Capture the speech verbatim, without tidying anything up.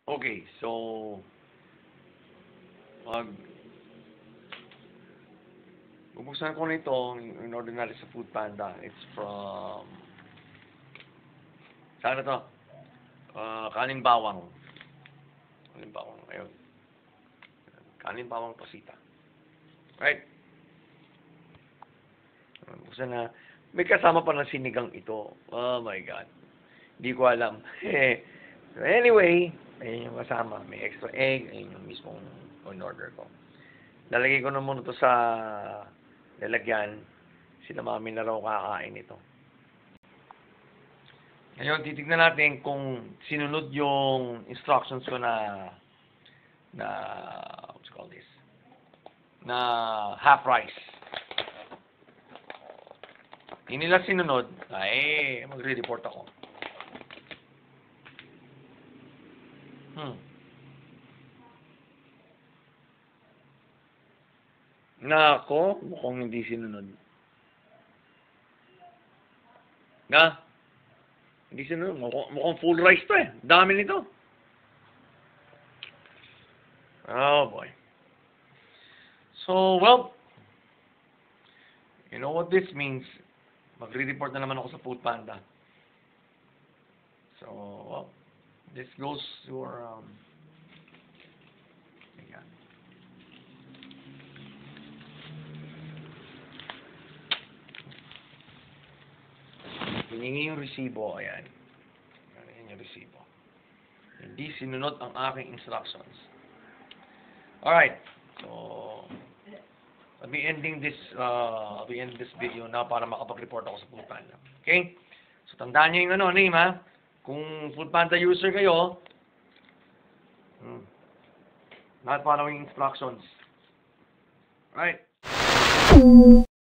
Okay, so mag bubuksan ko nito in order natin sa Foodpanda. It's from saan na to? Uh, Kanin Bawang. Kanin Bawang, ayun. Kanin Bawang Pacita. Right? Buksan na. May kasama pa ng sinigang ito. Oh my God. Hindi ko alam. So anyway, ayun yung kasama. May extra egg. Ayun yung mismong on-order ko. Lalagay ko na muna ito sa lalagyan. Sila mami na raw kakain ito. Ngayon, titignan natin kung sinunod yung instructions ko na na what's called this? Na half rice. Hindi nila sinunod, ay magre-report ako. Hmm. Nako, mukhang hindi sinunod. Na? Hindi sinunod. Mukhang, mukhang full rice to eh. Dami nito. Oh boy. So, well, you know what this means. Magre-report na naman ako sa Foodpanda. So, well, this goes to our, um, ayan. Hiningi yung resibo, ayan. Ayan yung resibo. Hindi sinunod ang aking instructions. Alright, so, I'll be ending this, uh, I'll be ending this video na para makapag-report ako sa Foodpanda. Okay? So, tandaan nyo yung ano, name ha. Kung Foodpanda user kayo, hmm, not following instructions. Alright?